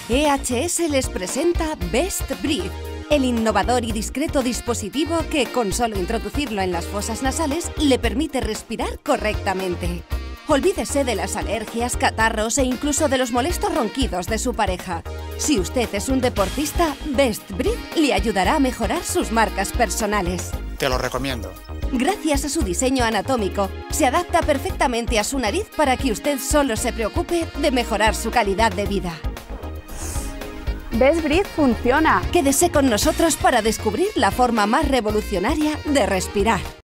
EHS les presenta Best Breathe, el innovador y discreto dispositivo que, con solo introducirlo en las fosas nasales, le permite respirar correctamente. Olvídese de las alergias, catarros e incluso de los molestos ronquidos de su pareja. Si usted es un deportista, Best Breathe le ayudará a mejorar sus marcas personales. Te lo recomiendo. Gracias a su diseño anatómico, se adapta perfectamente a su nariz para que usted solo se preocupe de mejorar su calidad de vida. Best Breathe funciona. Quédese con nosotros para descubrir la forma más revolucionaria de respirar.